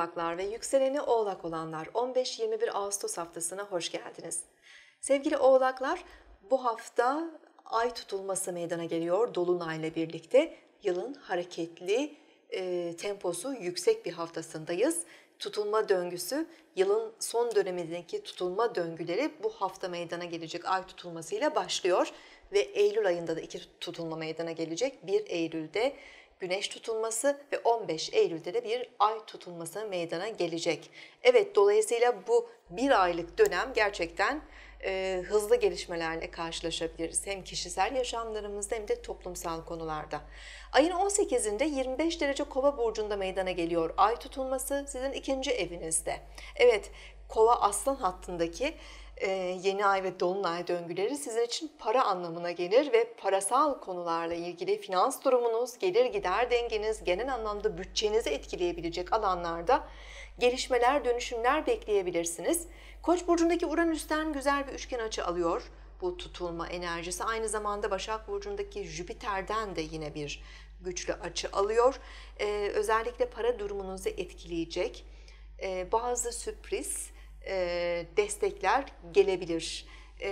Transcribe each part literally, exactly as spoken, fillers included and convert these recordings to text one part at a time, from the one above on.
Oğlaklar ve yükseleni Oğlak olanlar on beş yirmi bir Ağustos haftasına hoş geldiniz. Sevgili Oğlaklar, bu hafta ay tutulması meydana geliyor Dolunay'la birlikte. Yılın hareketli, e, temposu yüksek bir haftasındayız. Tutulma döngüsü, yılın son dönemindeki tutulma döngüleri bu hafta meydana gelecek ay tutulmasıyla başlıyor. Ve Eylül ayında da iki tutulma meydana gelecek. bir Eylül'de Güneş tutulması ve on beş Eylül'de de bir ay tutulması meydana gelecek. Evet, dolayısıyla bu bir aylık dönem gerçekten e, hızlı gelişmelerle karşılaşabiliriz. Hem kişisel yaşamlarımızda hem de toplumsal konularda. Ayın on sekizinde yirmi beş derece Kova burcunda meydana geliyor ay tutulması, sizin ikinci evinizde. Evet, Kova Aslan hattındaki yeni ay ve dolunay döngüleri sizin için para anlamına gelir ve parasal konularla ilgili finans durumunuz, gelir gider dengeniz, genel anlamda bütçenizi etkileyebilecek alanlarda gelişmeler, dönüşümler bekleyebilirsiniz. Koç burcundaki Uranüs'ten güzel bir üçgen açı alıyor bu tutulma enerjisi. Aynı zamanda Başak burcundaki Jüpiter'den de yine bir güçlü açı alıyor. Ee, özellikle para durumunuzu etkileyecek ee, bazı sürpriz destekler gelebilir.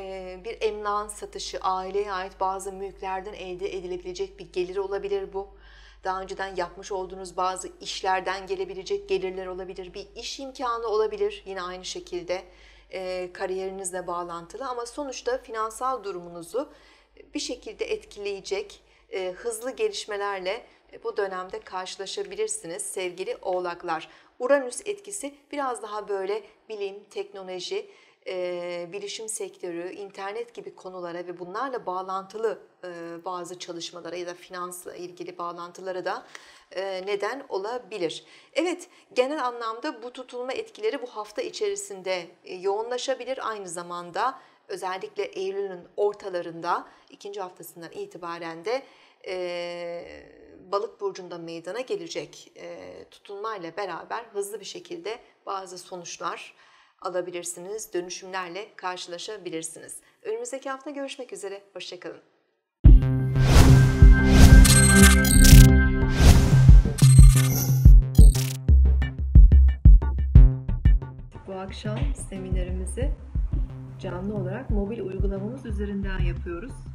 Bir emlak satışı, aileye ait bazı mülklerden elde edilebilecek bir gelir olabilir bu. Daha önceden yapmış olduğunuz bazı işlerden gelebilecek gelirler olabilir. Bir iş imkanı olabilir yine aynı şekilde kariyerinizle bağlantılı, ama sonuçta finansal durumunuzu bir şekilde etkileyecek hızlı gelişmelerle bu dönemde karşılaşabilirsiniz sevgili Oğlaklar. Uranüs etkisi biraz daha böyle bilim, teknoloji, e, bilişim sektörü, internet gibi konulara ve bunlarla bağlantılı e, bazı çalışmalara ya da finansla ilgili bağlantılara da e, neden olabilir. Evet, genel anlamda bu tutulma etkileri bu hafta içerisinde e, yoğunlaşabilir. Aynı zamanda özellikle Eylül'ün ortalarında, ikinci haftasından itibaren de e, Balık burcunda meydana gelecek e, tutulmayla beraber hızlı bir şekilde bazı sonuçlar alabilirsiniz, dönüşümlerle karşılaşabilirsiniz. Önümüzdeki hafta görüşmek üzere, hoşça kalın. Bu akşam seminerimizi canlı olarak mobil uygulamamız üzerinden yapıyoruz.